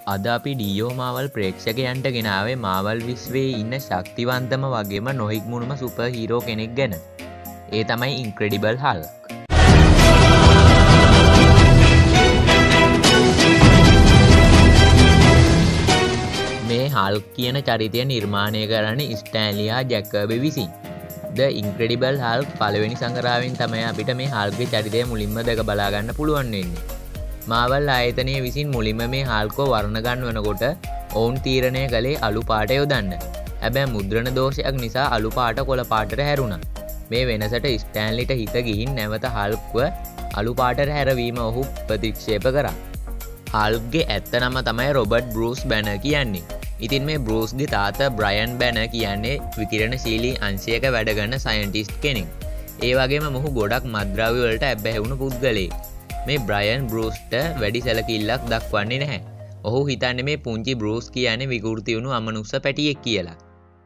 අද අපි ඩීෝ මාවල් ප්‍රේක්ෂකයන්ට ගෙනාවේ මාවල් විශ්වයේ ඉන්න ශක්තිවන්තම වගේම නොහික්මුණුම සුපර් හීරෝ කෙනෙක් ගැන. ඒ තමයි ඉන්ක්‍රෙඩිබල් හල්ක්. මේ හල්ක් කියන චරිතය නිර්මාණය කරන්නේ ස්ටෑන්ලි හා ජැක් කර්බි විසින්. ද ඉන්ක්‍රෙඩිබල් හල්ක් පළවෙනි සංග්‍රහයෙන් තමයි අපිට මේ හල්ක්ගේ චරිතය මුලින්ම දැක බලා ගන්න පුළුවන් වෙන්නේ. මාවල් ආයතනය විසින් මුලින්ම මේ හල්කෝ වර්ණ ගන්වනකොට ඔවුන් තීරණය කළේ අලු පාට යොදන්න. හැබැයි මුද්‍රණ දෝෂයක් නිසා අලු පාට කොළ පාටට හැරුණා. මේ වෙනසට ස්ටෑන්ලිට හිත ගිහින් නැවත හල්ක්ව අලු පාටට හැරවීම ඔහු ප්‍රතික්ෂේප කරා. හල්ක්ගේ ඇත්ත නම තමයි රොබර්ට් බෲස් බැනර් කියන්නේ. ඉතින් මේ බෲස්ගේ තාත්තා බ්‍රයන් බැනර් කියන්නේ විකිරණශීලී අංශයක වැඩ කරන සයන්ටිස්ට් කෙනෙක්. ඒ වගේම මොහු ගොඩක් මත්ද්‍රව්‍ය වලට ඇබ්බැහි වුණු පුද්ගලයෙක්. මේ බ්‍රයන් බෲස්ට වැඩි සැලකිල්ලක් දක්වන්නේ නැහැ. ඔහු හිතන්නේ මේ පුංචි බෲස් කියන්නේ විකෘති වුණු අමනුස්ස පැටියෙක් කියලා.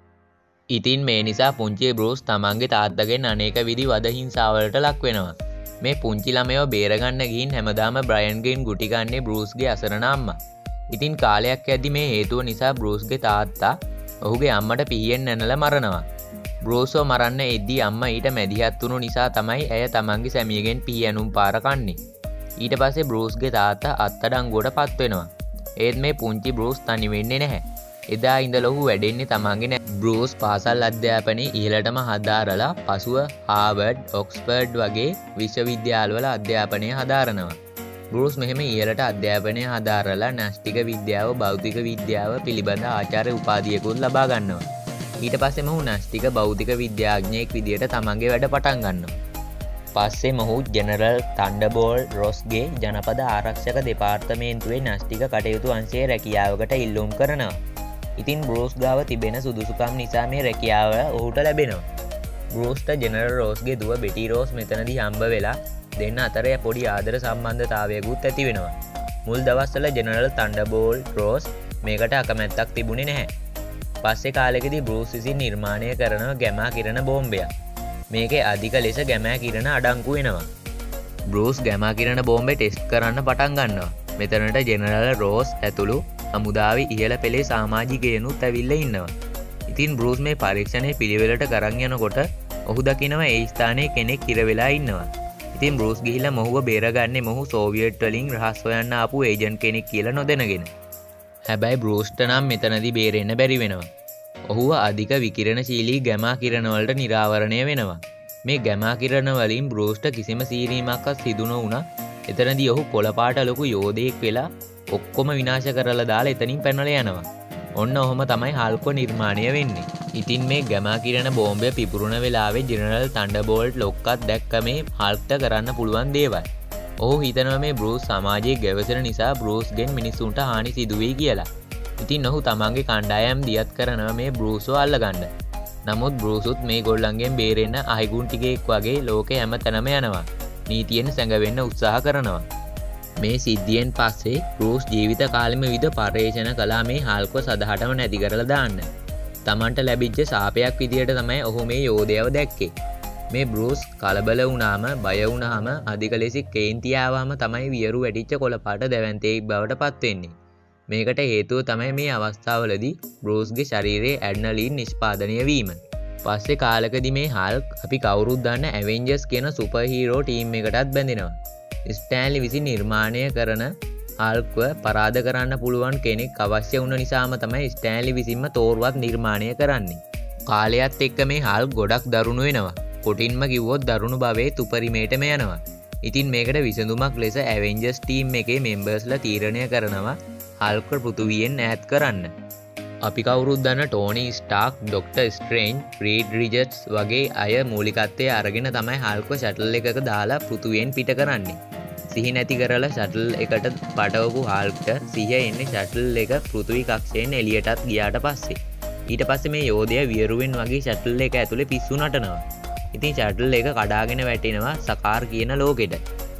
ඉතින් මේ නිසා පුංචි බෲස් තමන්ගේ තාත්තගෙන් අනේක විදි වද හිංසාවලට ලක් වෙනවා. මේ පුංචි ළමයව බේරගන්න ගිහින් හැමදාම බ්‍රයන්ගෙන් ගුටි ගන්නේ බෲස්ගේ අසරණ අම්මා. ඉතින් කාලයක් යද්දි මේ හේතුව නිසා බෲස්ගේ තාත්තා ඔහුගේ අම්මට පිහියෙන් නැනලා මරනවා. බෲස්ව මරන්න එද්දී අම්මා ඊට මැදිහත් වුණු නිසා තමයි ඇය තමන්ගේ සැමියගෙන් පිහියනුම් පාර කන්නේ. ඊට පස්සේ බෲස්ගේ තාත්තා අත්අඩංගුවට පත් වෙනවා. ඒත් මේ පුංචි බෲස් තනි වෙන්නේ නැහැ. එදා ඉඳලා ඔහු වැඩෙන්නේ තමන්ගේ බෲස් පාසල් අධ්‍යාපනයේ ඉහළටම හදාරලා පසුව හාවර්ඩ්, ඔක්ස්ෆර්ඩ් වගේ විශ්වවිද්‍යාලවල අධ්‍යාපනය හදාරනවා. බෲස් මෙහෙම ඉහළට අධ්‍යාපනය හදාරලා න්‍යෂ්ටික විද්‍යාව, භෞතික විද්‍යාව පිළිබඳ ආචාර්ය උපාධියකුත් ලබා ගන්නවා. ඊට පස්සේ මොහු න්‍යෂ්ටික භෞතික විද්‍යාඥයෙක් විදියට තමන්ගේ වැඩ පටන් ගන්නවා. පස්සේ මොහු ජෙනරල් තන්ඩර්බෝල්ට් රොස්ගේ ජනපද ආරක්ෂක දෙපාර්තමේන්තුවේ න්‍යෂ්ටික කටයුතු අංශයේ රැකියාවකට ඉල්ලුම් කරනවා. ඉතින් බෲස් ගාව තිබෙන සුදුසුකම් නිසා මේ රැකියාව ඔහුට ලැබෙනවා. බෲස්ට ජෙනරල් රොස්ගේ දුව බෙටි රොස් මෙතනදී හම්බ වෙලා දෙන්න අතර පොඩි ආදර සම්බන්ධතාවයකුත් ඇති වෙනවා. මුල් දවස්වල ජෙනරල් තන්ඩර්බෝල්ට් රොස් මේකට අකමැත්තක් තිබුණේ නැහැ. පස්සේ කාලෙකදී බෲස් විසින් නිර්මාණය කරන ගැමා කිරණ බෝම්බයක්. මේකේ අධික ලෙස ගැමෑ කිරණ අඩංගු වෙනවා. බෲස් ගැමා කිරණ බෝම්බේ ටෙස්ට් කරන්න පටන් ගන්නවා. මෙතනට ජෙනරල් රෝස් ඇතුළු හමුදාවේ ඉහළ පෙළේ සමාජිකයනුත් ඇවිල්ලා ඉන්නවා. ඉතින් බෲස් මේ පරීක්ෂණය පිළිවෙලට කරන් යනකොට ඔහු දකිනවා ඒ ස්ථානයේ කෙනෙක් ඉර වෙලා ඉන්නවා. ඉතින් බෲස් ගිහිල්ලා මොහුව බේරගන්නේ මොහු සෝවියට් වලින් රහස් හොයන්න ආපු ඒජන්ට් කෙනෙක් කියලා නොදැනගෙන. හැබැයි බෲස්ට නම් මෙතනදී බේරෙන්න බැරි වෙනවා. ඔහුව අධික විකිරණශීලී ගැමා කිරණ වලට නිරාවරණය වෙනවා. මේ ගැමා කිරණ වලින් බෲස්ට කිසිම සීරීමක්වත් සිදු නොවුණා. එතනදී ඔහු කොළ පාට ලොකු යෝධයෙක් වෙලා ඔක්කොම විනාශ කරලා දාලා එතනින් පැනලා යනවා. ඔන්න ඔහොම තමයි හල්ක්ව නිර්මාණය වෙන්නේ. ඉතින් මේ ගැමා කිරණ බෝම්බය පිපුරුණ වෙලාවේ ජෙනරල් තන්ඩර්බෝල්ට් ලොක්කත් දැක්ක මේ හල්ක්ට කරන්න පුළුවන් දේවල්. ඔහු හිතනවා මේ බෲස් සමාජයේ ගැවසෙන නිසා බෲස්ගෙන් මිනිසුන්ට හානි සිදුවෙයි කියලා. ඉතින් ඔහු තමන්ගේ කණ්ඩායම් දියත් කරනවා මේ බෲස්ව අල්ලගන්න. නමුත් බෲසුත් මේ ගොල්ලන්ගෙන් බේරෙන්න අහිගුන් ටිකෙක් වගේ ලෝකේ හැම තැනම යනවා. නීතියෙන් සැඟවෙන්න උත්සාහ කරනවා. මේ සිද්ධියෙන් පස්සේ බෲස් ජීවිත කාලෙම විවිධ පර්යේෂණ කළා මේ හල්ක්ව සදහටම නැති කරලා දාන්න. තමන්ට ලැබිච්ච සාපයක් විදියට තමයි ඔහු මේ යෝධයව දැක්කේ. මේ බෲස් කලබල වුණාම, බය වුණාම, අධික ලෙස කේන්ති ආවම තමයි වියරු වැටිච්ච කොළපාට දැවැන්තයෙක් බවට පත් වෙන්නේ. මේකට හේතුව තමයි මේ අවස්ථාවලදී බෲස්ගේ ශරීරයේ ඇඩ්නලින් නිෂ්පාදනය වීම. පස්සේ කාලකදී මේ හල්ක් අපි කවුරුත් දන්න ඇවෙන්ජර්ස් කියන සුපර් හීරෝ ටීම් එකටත් බැඳෙනවා. ස්ටෑන්ලි විසින් නිර්මාණය කරන හල්ක්ව පරාද කරන්න පුළුවන් කෙනෙක් අවශ්‍ය වුණ නිසාම තමයි ස්ටෑන්ලි විසින්ම තෝරුවක් නිර්මාණය කරන්නේ. කාලයත් එක්ක මේ හල්ක් ගොඩක් දරුණු වෙනවා. කොටින්ම කිව්වොත් දරුණු භවයේ තුපරිමේටම යනවා. ඉතින් මේකට විසඳුමක් ලෙස ඇවෙන්ජර්ස් ටීම් එකේ මෙම්බර්ස්ලා තීරණය කරනවා හල්ක් පෘථුවියෙන් ඈත් කරන්න. අපි කවුරුත් දන්න Tony Stark, doctor Strange, Reed Richards වගේ අය මූලිකත්වයේ අරගෙන තමයි හල්ක්ව ෂටල් එකක දාලා පෘථුවියෙන් පිට කරන්නේ. සිහි නැති කරලා ෂටල් එකට පටවපු හල්ක්ට සිහිය එන්නේ ෂටල් එක පෘථුවි කක්ෂයෙන් එළියටත් ගියාට පස්සේ. ඊට පස්සේ මේ යෝධයා වියරුවෙන් වගේ ෂටල් එක ඇතුලේ පිස්සු නටනවා. ඉතින් ෂටල් එක කඩාගෙන වැටෙනවා සකාර් කියන ලෝකෙට.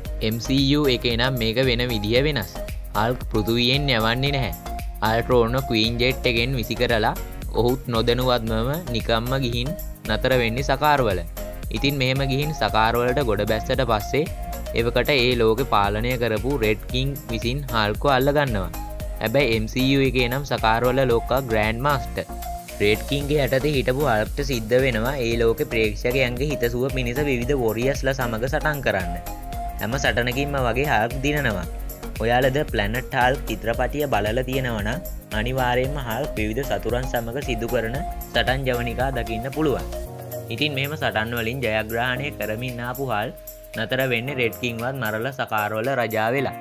MCU එකේ නම් මේක වෙන විදිය වෙනස්. හල්ක් පෘථුවියෙන් යවන්නේ නැහැ. අල්ට්‍රෝන ක්වීන් ජෙට් එකෙන් විසි කරලා ඔහුත් නොදැනුවත්මම නිකම්ම ගිහින් නතර වෙන්නේ සකාර්වල. ඉතින් මෙහෙම ගිහින් සකාර්වලට ගොඩ බැස්සට පස්සේ එවකට ඒ ලෝකෙ පාලනය කරපු රෙඩ් කිං විසින් හල්ක්ව අල්ල ගන්නවා. හැබැයි MCU එකේ නම් සකාරවල ලෝකා ග්‍රෑන්ඩ් මාස්ටර් රෙඩ් කින්ගේ යටතේ හිටපු හල්ක්ට සිද්ධ වෙනවා ඒ ලෝකේ ප්‍රේක්ෂකයන්ගේ හිතසුව පිණිස විවිධ වොරියර්ස්ලා සමග සටන් කරන්න. හැම සටනකින්ම වගේ හල්ක් දිනනවා. ඔයාලද ප්ලැනට් හල්ක් චිත්‍රපටිය බලලා තියෙනවා නම් අනිවාර්යයෙන්ම හල්ක් විවිධ සතුරන් සමග සිදු කරන සටන් ජවනිකා දකින්න පුළුවන්. ඉතින් මෙහෙම සටන් වලින් ජයග්‍රහණය කරමින් ආපු හල්ක් නතර වෙන්නේ රෙඩ් කින්වත් මරලා සකාරවල රජා වෙලා.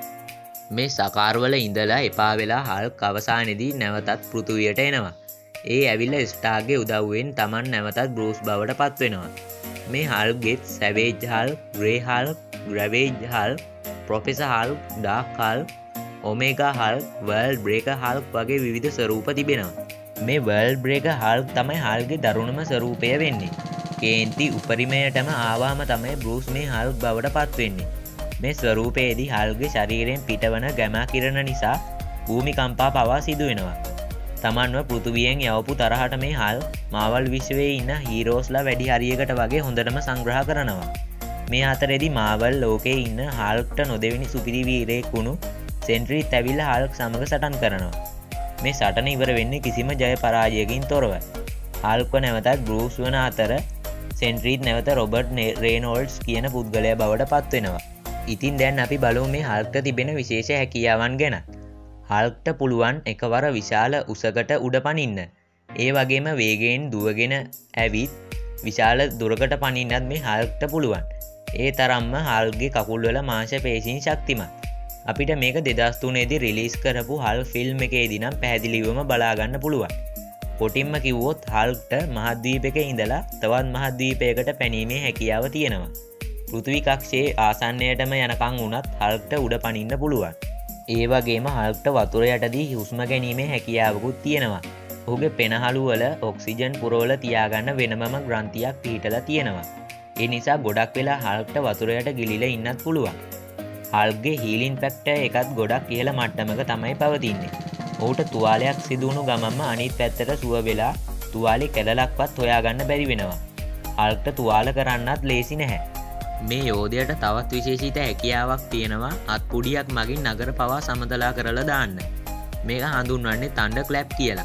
මේ සකාරවල ඉඳලා එපා වෙලා හල්ක් අවසානයේදී නැවතත් පෘථුවියට එනවා. ඒ ඇවිල්ලා ස්ටාර්ගේ උදව්වෙන් Taman නැවතත් බෲස් බවට පත් වෙනවා. මේ හල්ක්ගෙත් සැවේජ් හල්ක්, ග්‍රේ හල්ක්, ග්‍රැවේජ් Hulk, professor Hulk, dark Hulk, Omega Hulk, world breaker Hulk වගේ විවිධ ස්වරූප තිබෙනවා. මේ වර්ල්ඩ් බ්‍රේකර් හල්ක් තමයි හල්ක්ගේ දරුණුම ස්වරූපය වෙන්නේ. කේන්ති උපරිමයටම ආවාම තමයි බෲස් මේ හල්ක් බවට පත් වෙන්නේ. මේ ස්වරූපයේදී හල්ක්ගේ ශරීරයෙන් පිටවන ගැමා කිරණ නිසා භූමිකම්පා පවා සිදු වෙනවා. තමන්ව පෘථුවියෙන් යවපු තරහට මේ හල්ක් මාවල් විශ්වයේ ඉන්න හීරෝස්ලා වැඩි හරියකට වගේ හොඳටම සංග්‍රහ කරනවා. මේ අතරේදී මාවල් ලෝකයේ ඉන්න හල්ක්ට නොදෙවෙනි සුපිරි වීරයෙක් වුණු සෙන්ට්‍රීත් ඇවිල්ලා හල්ක් සමග සටන් කරනවා. මේ සටන ඉවර වෙන්නේ කිසිම ජය පරාජයකින් තොරව. හල්ක්ව නැවතත් බෲස් වන අතර සෙන්ට්‍රීත් නැවත රොබර්ට් රේනෝල්ඩ්ස් කියන පුද්ගලයා බවට පත් වෙනවා. ඉතින් දැන් අපි බලමු මේ හල්ක්ට තිබෙන විශේෂ හැකියාවන් ගැන. හල්ක්ට පුළුවන් එකවර විශාල උසකට උඩ පනින්න. ඒ වගේම වේගයෙන් දුවගෙන ඇවිත් විශාල දුරකට පනින්නත් මේ හල්ක්ට පුළුවන්. ඒ තරම්ම හල්ක්ගේ කකුල්වල මාංශ පේශීන් ශක්තිමත්. අපිට මේක 2003 දී රිලීස් කරපු හල්ක් ෆිල්ම් එකේදී නම් පැහැදිලිවම බලා ගන්න පුළුවන්. කොටින්ම කිව්වොත් හල්ක්ට මහද්වීපයක ඉඳලා තවත් මහද්වීපයකට පැනීමේ හැකියාව තියෙනවා. පෘථිවි කක්ෂයේ ආසන්නයටම යනකම් වුණත් හල්ක්ට උඩ පනින්න පුළුවන්. ඒ වගේම හල්ක්ට වතුර යටදී හුස්ම ගැනීමේ හැකියාවකුත් තියෙනවා. ඔහුගේ පෙනහළු වල ඔක්සිජන් පුරවල තියාගන්න වෙනමම ග්‍රන්ථියක් පිහිටලා තියෙනවා. ඒ නිසා ගොඩක් වෙලා හල්ක්ට වතුර යට ගිලිලා ඉන්නත් පුළුවන්. හල්ක්ගේ හීලින් ෆැක්ටර් එකත් ගොඩක් ඉහළ මට්ටමක තමයි පවතින්නේ. ඔහුට තුවාලයක් සිදුවුණු ගමන්ම අනිත් පැත්තට සුව වෙලා තුවාලේ කැලලක්වත් හොයාගන්න බැරි වෙනවා. හල්ක්ට තුවාල කරන්නත් ලේසි නැහැ. මේ යෝධයට තවත් විශේෂිත හැකියාවක් තියෙනවා අත්පුඩියක් මගින් නගර පවා සමතලා කරලා දාන්න. මේක හඳුන්වන්නේ තන්ඩර් ක්ලැප් කියලා.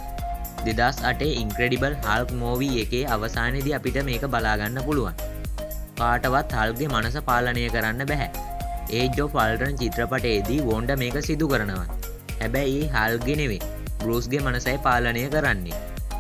2008 ඉන්ක්‍රෙඩිබල් හල්ක් මූවි එකේ අවසානයේදී අපිට මේක බලා ගන්න පුළුවන්. කාටවත් හල්ක්ගේ මනස පාලනය කරන්න බෑ. ඒජ් ඔෆ් අල්ට්‍රන් චිත්‍රපටයේදී වොන්ඩ මේක සිදු කරනවා. හැබැයි ඒ හල්ක්ගේ නෙවෙයි බෲස්ගේ මනසයි පාලනය කරන්නේ.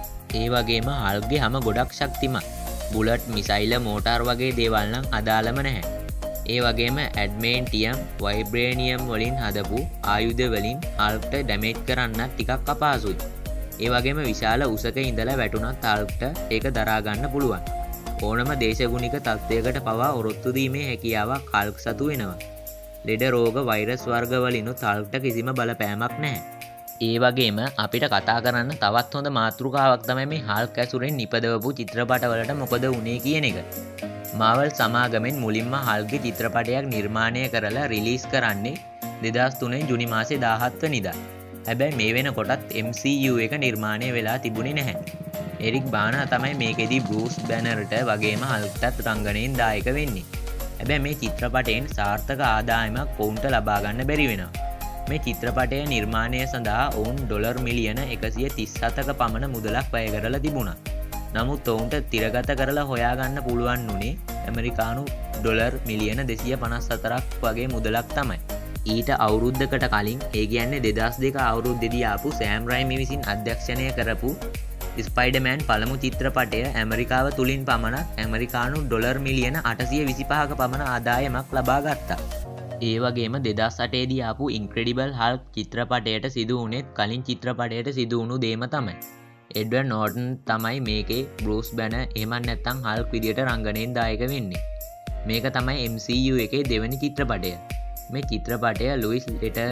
ඒ වගේම හල්ක්ගේ හැම ගොඩක් ශක්තිමත්. බුලට් මිසයිල මෝටාර් වගේ දේවල් නම් අදාළම නැහැ. ඒ වගේම ඇඩ්මේන්ටියම් වයිබ්‍රේනියම් වලින් හදපු ආයුධ වලින් හල්ක්ට ඩැමේජ් කරන්නත් ටිකක් අපහසුයි. ඒ වගේම විශාල උසක ඉඳලා වැටුණත් හල්ක්ට ඒක දරා ගන්න පුළුවන්. ඕනම දේශගුණික තත්ත්වයකට පවා ඔරොත්තු දීමේ හැකියාවක් හල්ක් සතු වෙනවා. ලෙඩ රෝග වෛරස් වර්ග වලිනුත් හල්ක්ට කිසිම බලපෑමක් නැහැ. ඒ වගේම අපිට කතා කරන්න තවත් හොඳ මාතෘකාවක් තමයි මේ හල්ක් ඇසුරෙන් නිපදවපු චිත්‍රපටවලට මොකද වුනේ කියන එක. මාවල් සමාගමෙන් මුලින්ම හල්ක්ගේ චිත්‍රපටයක් නිර්මාණය කරලා රිලීස් කරන්නේ 2003 ජුනි මාසේ 17 වෙනිදා. හැබැයි මේ වෙනකොටත් MCU එක නිර්මාණය වෙලා තිබුණේ නැහැ. එරික් බානා තමයි මේකෙදී බෲස් බැනර්ට වගේම හල්ක්ටත් රංගනයෙන් දායක වෙන්නේ. හැබැයි මේ චිත්‍රපටයෙන් සාර්ථක ආදායමක් ඔවුන්ට ලබා ගන්න බැරි වෙනවා. මේ චිත්‍රපටය නිර්මාණය සඳහා ඔවුන් ඩොලර් මිලියන 137ක පමණ මුදලක් වැය කරලා තිබුණා. නමුත් ඔවුන්ට තිරගත කරලා හොයාගන්න පුළුවන් වුණේ ඇමරිකානු ඩොලර් මිලියන 254ක් වගේ මුදලක් තමයි. ඊට අවුරුද්දකට කලින් ඒ කියන්නේ 2002 අවුරුද්දේදී ආපු සෑම් රයිමි විසින් අධ්‍යක්ෂණය කරපු ස්පයිඩර්මෑන් පළමු චිත්‍රපටය ඇමරිකාව තුලින් පමණක් ඇමරිකානු ඩොලර් මිලියන 825ක පමණ ආදායමක් ලබා ගත්තා. ඒ වගේම 2008 දී ආපු ඉන්ක්‍රෙඩිබල් හල්ක් චිත්‍රපටයට සිදු වුණෙත් කලින් චිත්‍රපටයට සිදු වුණු දෙයම තමයි. එඩ්වර්ඩ් නෝර්ටන් තමයි මේකේ බෲස් බැනර් එහෙමත් නැත්නම් හල්ක් විදියට රංගනයෙන් දායක වෙන්නේ. මේක තමයි MCU එකේ දෙවෙනි චිත්‍රපටය. මේ චිත්‍රපටය ලුයිස්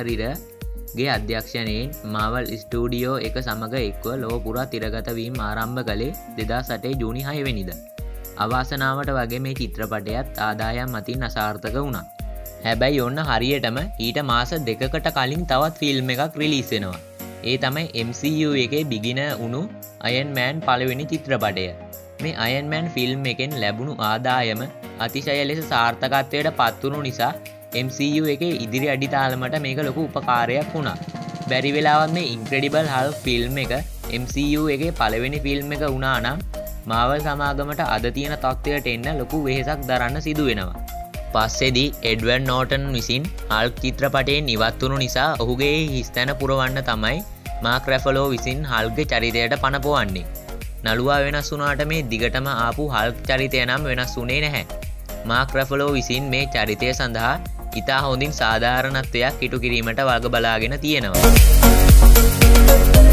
ලෙටරිරගේ අධ්‍යක්ෂණයෙන් මාවල් ස්ටුඩියෝ එක සමග එක්ව ලොව පුරා තිරගත වීම ආරම්භ කළේ 2008 ජූනි 6 වෙනිදා. අවාසනාවට වගේ මේ චිත්‍රපටයත් ආදායම් අතින් අසාර්ථක වුණා. හැබැයි ඔන්න හරියටම ඊට මාස දෙකකට කලින් තවත් ෆිල්ම් එකක් රිලීස් වෙනවා. ඒ තමයි MCU එකේ බිගින වුණු අයන් මෑන් පළවෙනි චිත්‍රපටය. මේ අයන් මෑන් ෆිල්ම් එකෙන් ලැබුණු ආදායම අතිශය ලෙස සාර්ථකත්වයට පත් වුණු නිසා MCU එකේ ඉදිරි අඩිතාලමට මේක ලොකු උපකාරයක් වුණා. බැරි වෙලාවත් මේ ඉන්ක්‍රෙඩිබල් හල්ක් ෆිල්ම් එක MCU එකේ පළවෙනි ෆිල්ම් එක වුණා නම් මාවල් සමාගමට අද තියෙන තත්ත්වයට එන්න ලොකු වෙහෙසක් දරන්න සිදු වෙනවා. පස්සේදී එඩ්වර්ඩ් නෝටන් විසින් හල්ක් චිත්‍රපටයෙන් ඉවත් වුණු නිසා ඔහුගේ හිස්තැන පුරවන්න තමයි මාක් රැෆලෝ විසින් හල්ක්ගේ චරිතයට පණ පොවන්නේ. නළුවා වෙනස් වුණාට මේ දිගටම ආපු හල්ක් චරිතය නම් වෙනස් වුණේ නැහැ. මාක් රැෆලෝ විසින් මේ චරිතය සඳහා ඉතා හොඳින් සාධාරණත්වයක් ඉටු කිරීමට වග බලාගෙන තියෙනවා.